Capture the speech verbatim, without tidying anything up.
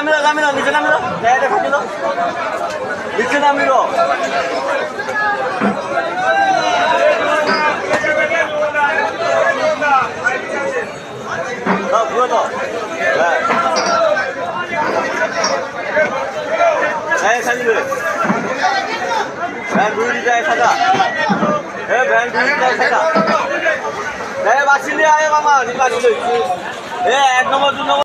নামিলো নামিলো নিচে নামিলো গাড়িটা থাকিল নিচে নামিলো পুরো তো হ্যাঁ সাজিবে ভ্যান ঘুরে যায় সাদা হ্যাঁ ভ্যান ঘুরে যায় সাদা হ্যাঁ বাসিলে আয় মামা বাসিলে এ এক নম্বর দু নম্বর